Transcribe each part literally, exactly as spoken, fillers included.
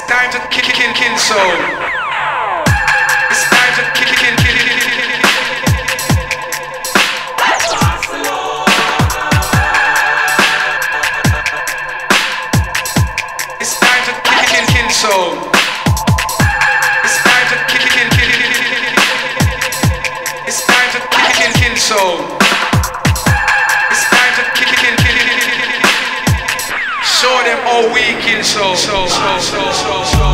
time to kick, kill, kill soul. It's time to kick, kill, kill, kill. It's time to kick, kill, kill soul. It's time to kick, kill, kill. It's time to kick, kill, kill soul. It's time to kick, kill, kill. Show them all we kill soul. So, so, so, so, so.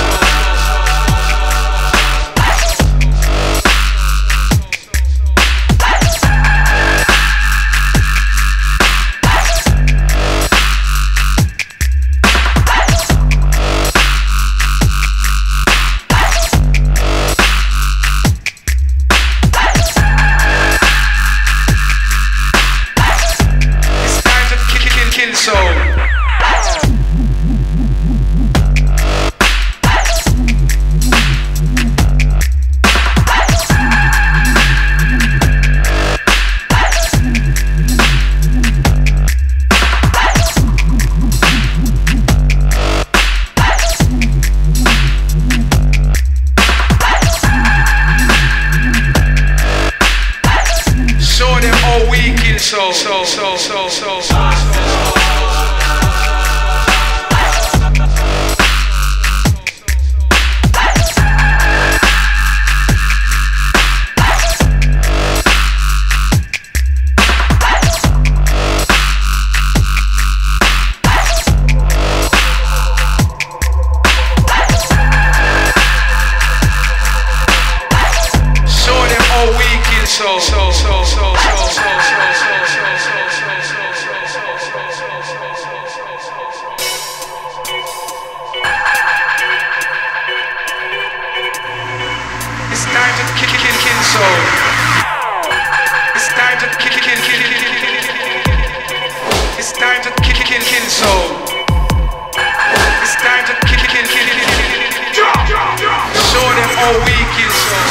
So, so, so, so, so, so, so. Show them all we kill so, so, so, so, so, so, so, so. It's time to kill, kill, kill soul. It's time to kill, kill, kill. It's time to kill, kill, kill soul. It's time to kill, kill, kill. Show them all we kill soul.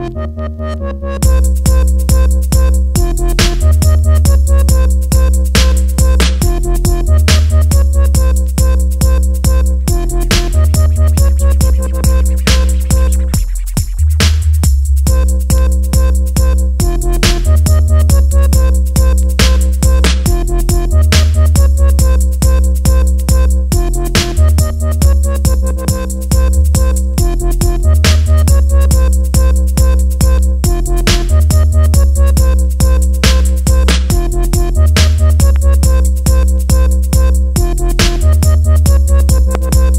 We'll be right back.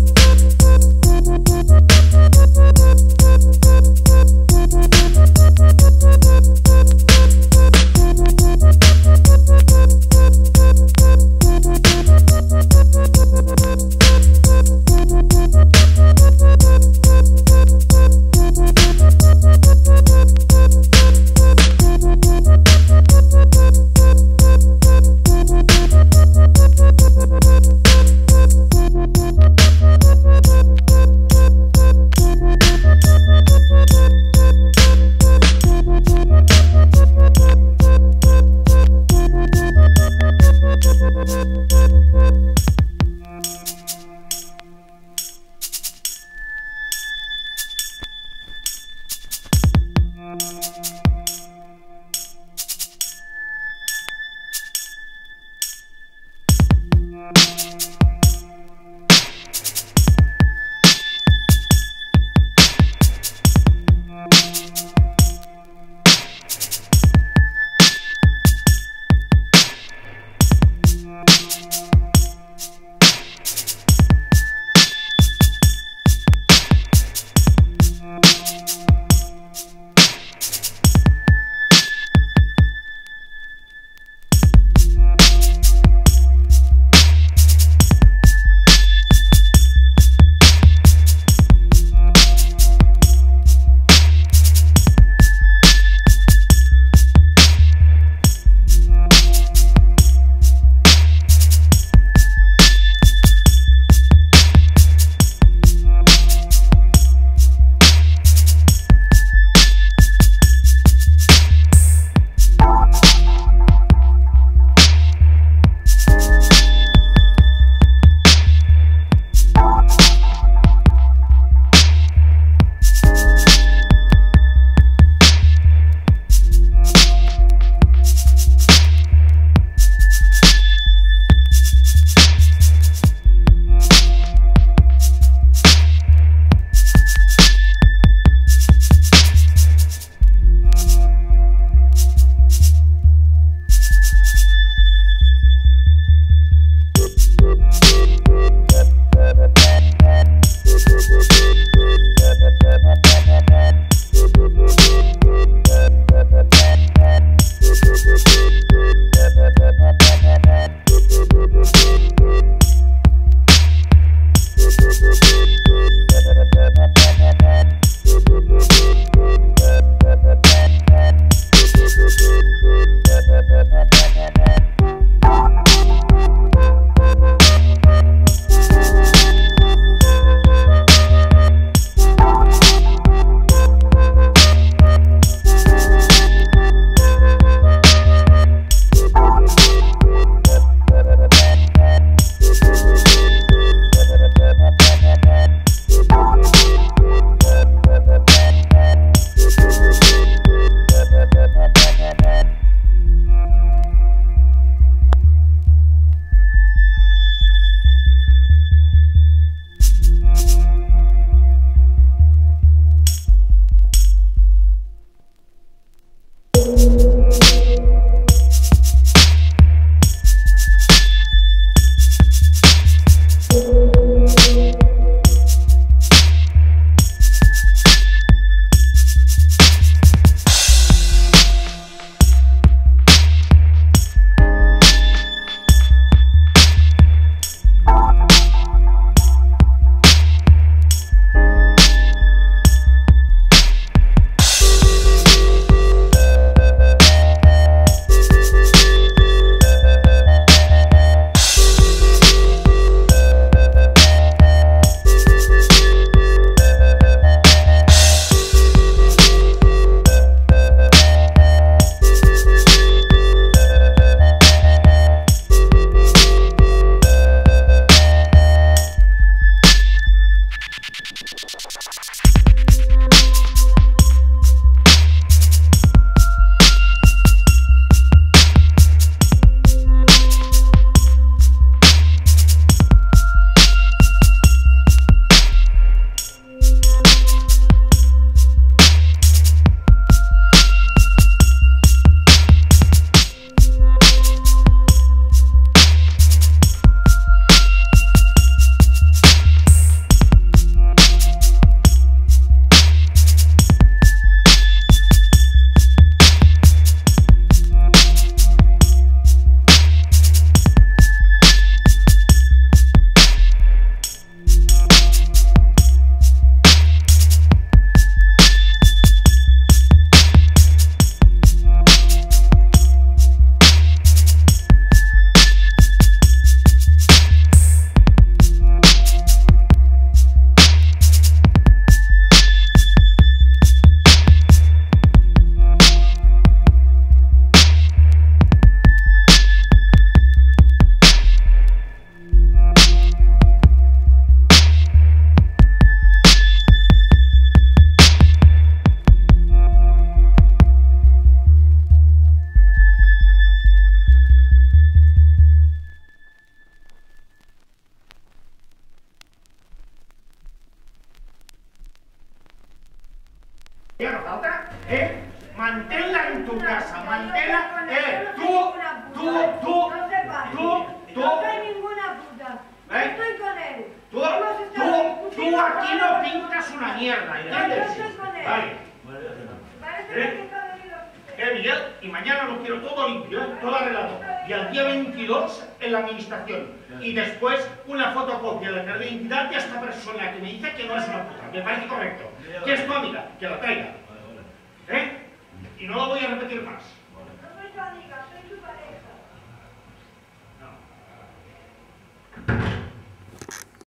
¿Eh? Manténla en tu casa, manténla. Eh, tú, tú, tú, tú, tú. No soy ninguna puta. No ¿Eh? estoy con él. Tú, tú, tú aquí no pintas una mierda, ¿entiendes? Yo estoy con él. Vale. Parece ¿Eh? que está venido. Eh, Miguel, y mañana lo quiero todo limpio, ¿eh? Todo arreglado. Y al día veintidós en la administración. Y después una fotocopia de la carta de identidad de esta persona que me dice que no es una puta. Me parece correcto. Que es tu amiga, que la traiga. ¿Eh? Y no lo voy a repetir más.